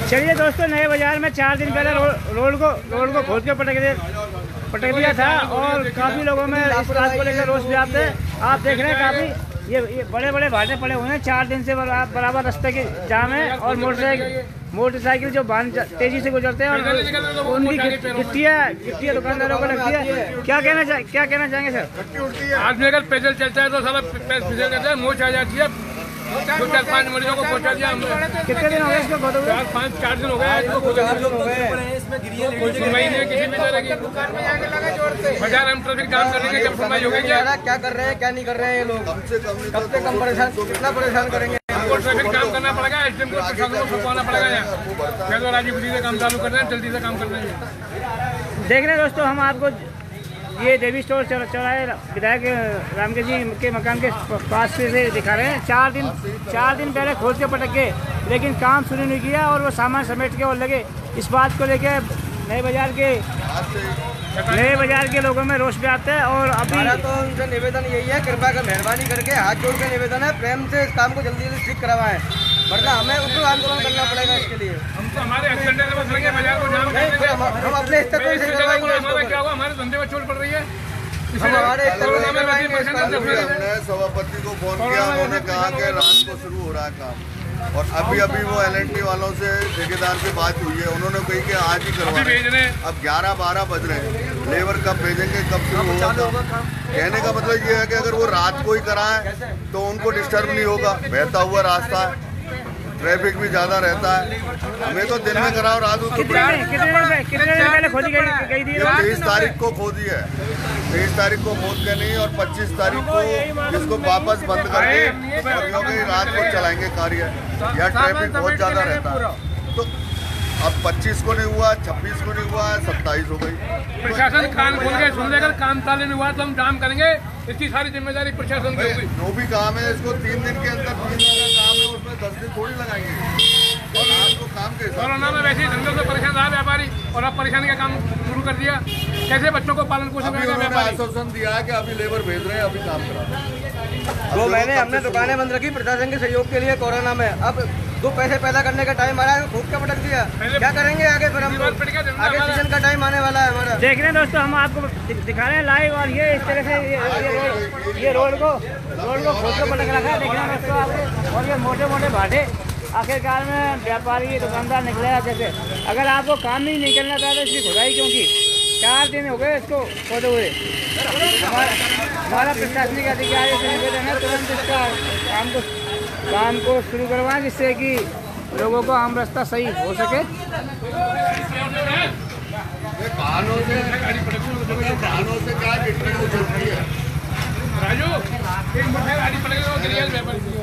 चलिए दोस्तों, नए बाजार में 4 दिन पहले रोड को खोद के पटक दिया था और काफ़ी लोगों में इस बात को लेकर रोष व्याप्त है। आप देख रहे हैं काफ़ी ये बड़े बड़े भाटे पड़े हुए हैं। 4 दिन से बराबर रास्ते की जाम है और मोटरसाइकिल जो वाहन तेजी से गुजरते हैं और उनकी गिट्टियाँ दुकानदारों को लगती है। क्या कहना चाहेंगे सर? आदमी अगर पैदल चलता है तो सारा फिसल जाता है, मोच आ जाती है। 4-5 मरीजों को पहुंचा दिया हमने। कितने दिन हो गए इसको खोदे हुए? 4 दिन हो गए इसको खोदे हुए। सुनवाई नहीं किसी भी तरह की। बाजार हम ट्रैफिक जाम करेंगे जब सुनवाई होगी। क्या कर रहे हैं क्या नहीं कर रहे हैं ये लोग? कम से कम परेशान, कितना परेशान करेंगे? हमको ट्रैफिक काम करना पड़ेगा, एसडीएम को प्रशासन को छुपवाना पड़ेगा। यहाँ तो राजीव गुजी से काम चालू कर रहे हैं, जल्दी से काम कर रहे हैं। देख रहे हैं दोस्तों, हम आपको ये देवी स्टोर चौराहे विधायक रामकेश जी के मकान के पास से दिखा रहे हैं। 4 दिन पहले खोद के पटक के, लेकिन काम शुरू नहीं किया और वो सामान समेट के और लगे। इस बात को लेकर नए बाजार के लोगों में रोष व्याप्त है। और अभी तो उनसे निवेदन यही है, कृपा कर मेहरबानी करके हाथ जोड़ के निवेदन है, प्रेम से इस काम को जल्दी से ठीक करवाएं, वरना हमें उग्र आंदोलन करना पड़ेगा इसके लिए। हम तो हमारे एक्सीडेंट में बच रहे बाजार को जाम करेंगे। हम अपने स्तर पर से करवाएंगे। हमारा क्या हुआ, हमारे धंधे में चोट पड़ रही है। हमारे हमने सभापति को फोन किया, उन्होंने कहा कि रात को शुरू हो रहा है काम। और अभी वो LNT वालों से ठेकेदार से बात हुई है, उन्होंने कही कि आज ही करवा रहे हैं। अब 11-12 बज रहे हैं, लेबर कब भेजेंगे, कब शुरू होगा काम? कहने का मतलब ये है कि अगर वो रात को ही कराएं तो उनको डिस्टर्ब नहीं होगा। बहता हुआ रास्ता है, ट्रैफिक भी ज्यादा रहता है। हमें तो दिन में कराओ, रात को। कितने दिन पहले खोदी गई थी? 23 तारीख को खोदी है, 23 तारीख को खोद के नहीं, और 25 तारीख को इसको वापस बंद करके क्योंकि रात को चलाएंगे कार्य। यहाँ ट्रैफिक बहुत ज्यादा रहता है। तो अब 25 को नहीं हुआ, 26 को नहीं हुआ, 27 हो गई। प्रशासन कान खोल के सुन लेकर काम चालू नहीं हुआ तो हम जाम करेंगे। इसकी सारी जिम्मेदारी प्रशासन की होगी। जो भी काम है इसको 3 दिन के अंदर 3 दिन का काम है, उसमें 10 दिन थोड़ी लगाएंगे। और आपको काम के कोरोना में वैसे ही धंधों से परेशान रहा व्यापारी, और अब परेशानी का काम शुरू कर दिया। कैसे बच्चों को पालन पोषण करेगा व्यापारी? आश्वासन दिया है कि अभी लेबर भेज रहे हैं, अभी काम करा रहे हैं। 2 महीने हमने दुकानें बंद रखी प्रशासन के सहयोग के लिए कोरोना में। अब 2 पैसे पैदा करने का टाइम आ रहा है, खूब क्या पटक दिया। क्या करेंगे आगे? फिर हम लोग आगे सीजन का टाइम आने वाला है हमारा। देख रहे हैं दोस्तों, हम आपको दिखा रहे हैं लाइव। और ये इस तरह से ये रोड को खोद के पटक रखा है, देख रहे हैं दोस्तों आपको। और ये मोटे भाटे आखिरकार में व्यापारी दुकानदार निकलेगा कैसे? अगर आपको काम ही नहीं करना था तो इसकी खुदाई क्यों की? 4 दिन हो गए इसको खोदे हुए। हमारा प्रशासनिक अधिकारी से निवेदन है तुरंत इसका काम को शुरू करवाएं, जिससे कि लोगों को आम रास्ता सही हो सके। वाहनों से क्या गिट्टी उछलती है? राजू, एक गाड़ी पड़ेगा।